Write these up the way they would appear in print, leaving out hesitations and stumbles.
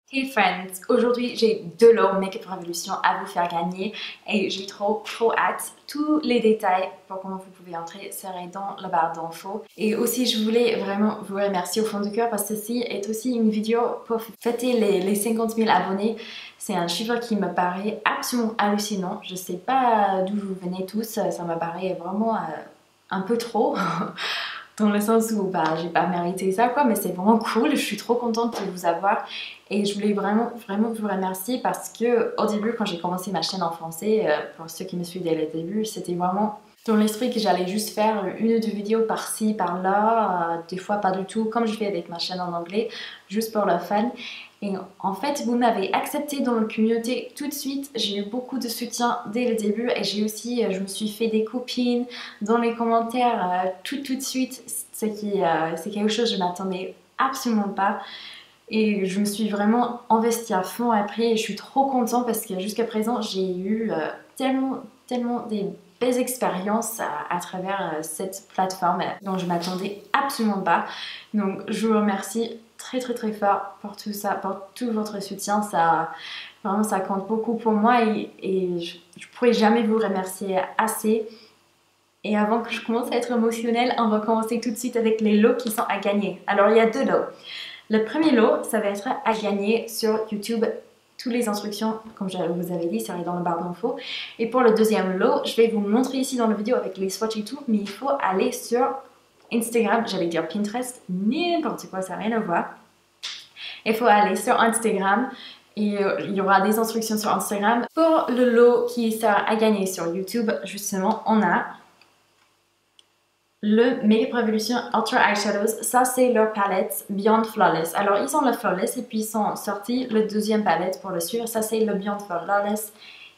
Hey friends, aujourd'hui j'ai deux lots Make-up Revolution à vous faire gagner et j'ai trop hâte. Tous les détails pour comment vous pouvez entrer seraient dans la barre d'infos. Et aussi je voulais vraiment vous remercier au fond du cœur parce que ceci est aussi une vidéo pour fêter les 50 000 abonnés. C'est un chiffre qui me paraît absolument hallucinant. Je sais pas d'où vous venez tous, ça me paraît vraiment un peu trop. Dans le sens où j'ai pas mérité ça quoi, mais c'est vraiment cool, je suis trop contente de vous avoir et je voulais vraiment vous remercier parce que au début quand j'ai commencé ma chaîne en français, pour ceux qui me suivent dès le début, c'était vraiment dans l'esprit que j'allais juste faire une ou deux vidéos par-ci, par-là, des fois pas du tout, comme je fais avec ma chaîne en anglais, juste pour le fun. Et en fait, vous m'avez accepté dans la communauté tout de suite. J'ai eu beaucoup de soutien dès le début et j'ai aussi, je me suis fait des copines dans les commentaires tout de suite. C'est quelque chose que je m'attendais absolument pas. Et je me suis vraiment investie à fond après et je suis trop contente parce que jusqu'à présent, j'ai eu tellement des belles expériences à travers cette plateforme dont je m'attendais absolument pas. Donc je vous remercie très fort pour tout ça, pour tout votre soutien. Vraiment, ça compte beaucoup pour moi et je pourrais jamais vous remercier assez. Et avant que je commence à être émotionnelle, on va commencer tout de suite avec les lots qui sont à gagner. Alors il y a deux lots. Le premier lot, ça va être à gagner sur YouTube. Toutes les instructions, comme je vous avais dit, seraient dans la barre d'infos. Et pour le deuxième lot, je vais vous montrer ici dans la vidéo avec les swatchs et tout, mais il faut aller sur Instagram, j'allais dire Pinterest, n'importe quoi, ça n'a rien à voir. Il faut aller sur Instagram et il y aura des instructions sur Instagram. Pour le lot qui sera à gagner sur YouTube, justement, on a le Make-up Revolution Ultra Eyeshadows. Ça c'est leur palette Beyond Flawless. Alors ils ont le Flawless et puis ils sont sortis le deuxième palette pour le suivre. Ça c'est le Beyond Flawless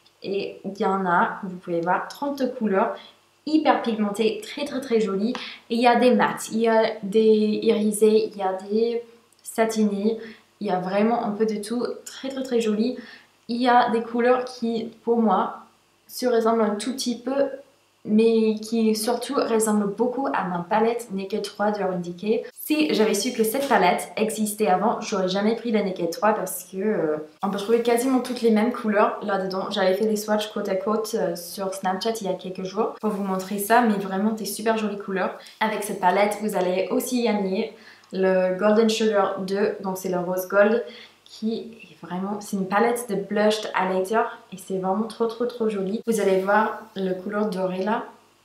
et il y en a, vous pouvez voir, 30 couleurs hyper pigmentées, très jolies. Et il y a des mats, il y a des irisés, il y a des satinés, il y a vraiment un peu de tout, très joli. Il y a des couleurs qui pour moi se ressemblent un tout petit peu mais qui surtout ressemble beaucoup à ma palette Naked 3 d'Urban Decay. Si j'avais su que cette palette existait avant, j'aurais jamais pris la Naked 3 parce que on peut trouver quasiment toutes les mêmes couleurs là-dedans. J'avais fait des swatchs côte à côte sur Snapchat il y a quelques jours pour vous montrer ça, mais vraiment des super jolies couleurs. Avec cette palette, vous allez aussi gagner le Golden Sugar 2, donc c'est le rose gold, qui est vraiment, c'est une palette de blush highlighter et c'est vraiment trop joli. Vous allez voir le couleur doré là.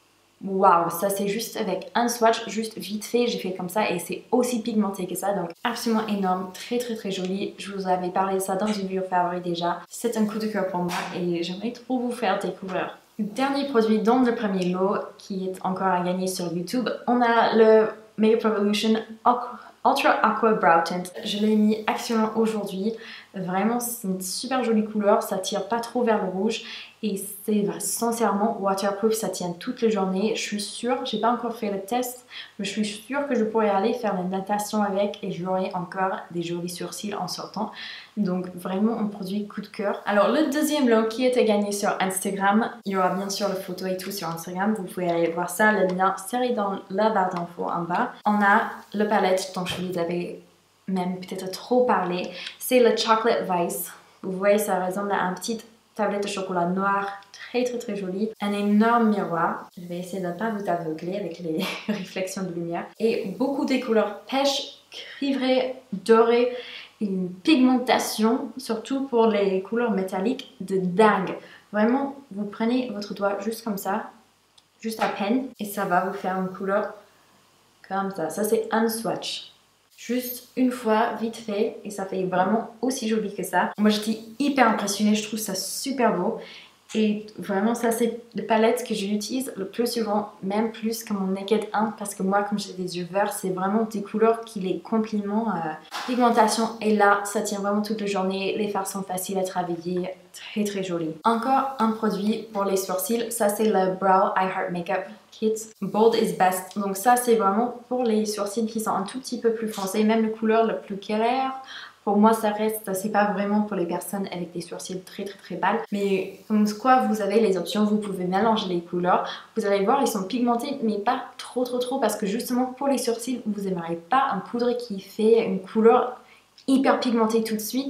Waouh, ça c'est juste avec un swatch, juste vite fait, j'ai fait comme ça et c'est aussi pigmenté que ça, donc absolument énorme, très joli. Je vous avais parlé de ça dans une vidéo favori déjà. C'est un coup de cœur pour moi et j'aimerais trop vous faire découvrir. Dernier produit dans le premier lot qui est encore à gagner sur YouTube, on a le Make-up Revolution Ultra Aqua Brow Tint. Je l'ai mis actuellement aujourd'hui. Vraiment, c'est une super jolie couleur. Ça tire pas trop vers le rouge. Et c'est sincèrement waterproof. Ça tient toute la journée. Je suis sûre, j'ai pas encore fait le test, mais je suis sûre que je pourrais aller faire la natation avec et j'aurai encore des jolis sourcils en sortant. Donc vraiment un produit coup de cœur. Alors le deuxième lot qui est à gagner sur Instagram, il y aura bien sûr la photo et tout sur Instagram. Vous pouvez aller voir ça. Le lien serait dans la barre d'infos en bas. On a le palette dont je vous avais même peut-être trop parlé. C'est le Chocolate Vice. Vous voyez, ça ressemble à une petite tablette de chocolat noir, très joli. Un énorme miroir. Je vais essayer de ne pas vous aveugler avec les réflexions de lumière. Et beaucoup de couleurs pêche, cuivrées, dorées. Une pigmentation, surtout pour les couleurs métalliques, de dingue. Vraiment, vous prenez votre doigt juste comme ça, juste à peine, et ça va vous faire une couleur comme ça. Ça, c'est un swatch. Juste une fois, vite fait, et ça fait vraiment aussi joli que ça. Moi, j'étais hyper impressionnée, je trouve ça super beau. Et vraiment, ça, c'est la palette que j'utilise le plus souvent, même plus que mon Naked 1, parce que moi, comme j'ai des yeux verts, c'est vraiment des couleurs qui les complémentent. Pigmentation est là, ça tient vraiment toute la journée, les fards sont faciles à travailler, très joli. Encore un produit pour les sourcils, ça c'est le Brow I Heart Makeup Kit Bold is Best. Donc ça, c'est vraiment pour les sourcils qui sont un tout petit peu plus foncés, même la couleur la plus claire. Pour moi, ça reste, c'est pas vraiment pour les personnes avec des sourcils très pâles. Mais comme quoi, vous avez les options, vous pouvez mélanger les couleurs. Vous allez voir, ils sont pigmentés, mais pas trop parce que justement, pour les sourcils, vous n'aimerez pas un poudre qui fait une couleur hyper pigmentée tout de suite.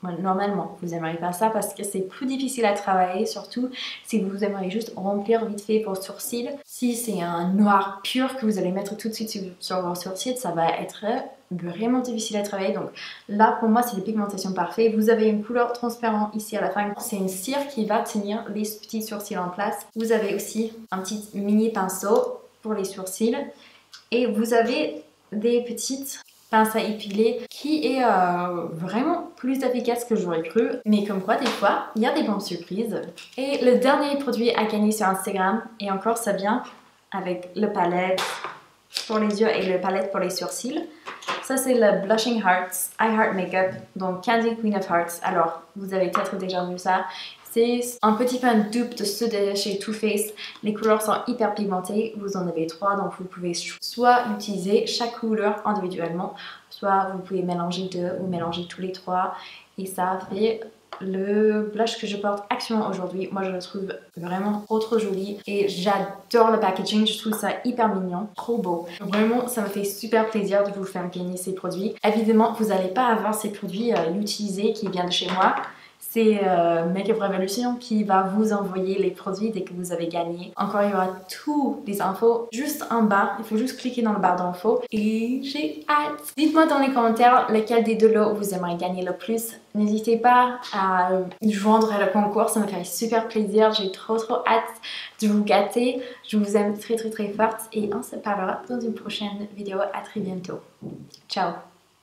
Normalement, vous n'aimerez pas ça parce que c'est plus difficile à travailler, surtout si vous aimeriez juste remplir vite fait vos sourcils. Si c'est un noir pur que vous allez mettre tout de suite sur vos sourcils, ça va être vraiment difficile à travailler. Donc là, pour moi, c'est la pigmentation parfaite. Vous avez une couleur transparente ici à la fin. C'est une cire qui va tenir les petits sourcils en place. Vous avez aussi un petit mini pinceau pour les sourcils. Et vous avez des petites pince à épiler qui est vraiment plus efficace que j'aurais cru, mais comme quoi des fois il y a des bonnes surprises. Et le dernier produit à gagner sur Instagram, et encore ça vient avec le palette pour les yeux et le palette pour les sourcils. Ça c'est le Blushing Hearts I Heart Makeup, donc Candy Queen of Hearts. Alors vous avez peut-être déjà vu ça. C'est un petit peu un dupe de ceux de chez Too Faced. Les couleurs sont hyper pigmentées, vous en avez 3, donc vous pouvez soit utiliser chaque couleur individuellement, soit vous pouvez mélanger 2 ou mélanger tous les 3. Et ça fait le blush que je porte actuellement aujourd'hui. Moi je le trouve vraiment trop joli et j'adore le packaging, je trouve ça hyper mignon, trop beau. Vraiment ça me fait super plaisir de vous faire gagner ces produits. Évidemment vous n'allez pas avoir ces produits utilisés qui viennent de chez moi. C'est Makeup Revolution qui va vous envoyer les produits dès que vous avez gagné. Encore, il y aura toutes les infos juste en bas. Il faut juste cliquer dans le barre d'infos. Et j'ai hâte! Dites-moi dans les commentaires lequel des deux lots vous aimeriez gagner le plus. N'hésitez pas à joindre le concours, ça me fait super plaisir. J'ai trop hâte de vous gâter. Je vous aime très fort et on se parlera dans une prochaine vidéo. À très bientôt. Ciao!